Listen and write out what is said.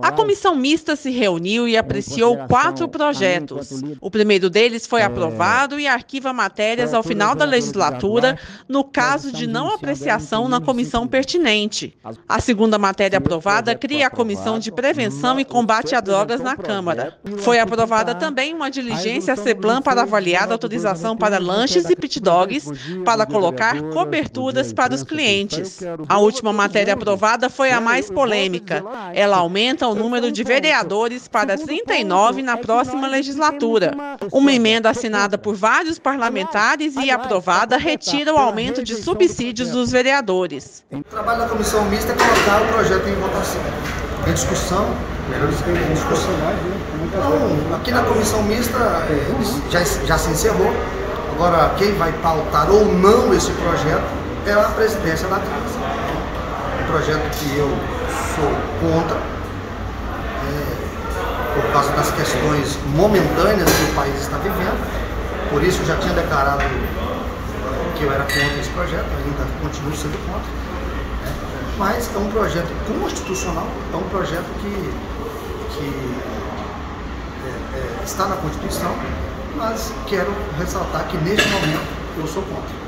A comissão mista se reuniu e apreciou 4 projetos. O primeiro deles foi aprovado e arquiva matérias ao final da legislatura, no caso de não apreciação na comissão pertinente. A segunda matéria aprovada cria a Comissão de Prevenção e Combate a Drogas na Câmara. Foi aprovada também uma diligência CEPLAN para avaliar a autorização para lanches e pit dogs para colocar coberturas para os clientes. A última matéria aprovada foi a mais polêmica. Ela aumenta o número de vereadores para 39 na próxima legislatura. Uma emenda assinada por vários parlamentares e aprovada retira o aumento de subsídios dos vereadores. O trabalho da comissão mista é colocar o projeto em votação, em discussão. Então, aqui na comissão mista já se encerrou. Agora, quem vai pautar ou não esse projeto é a presidência da casa. Um projeto que eu sou contra, por causa das questões momentâneas que o país está vivendo. Por isso eu já tinha declarado que eu era contra esse projeto, ainda continuo sendo contra. Mas é um projeto constitucional, é um projeto que está na Constituição, mas quero ressaltar que neste momento eu sou contra.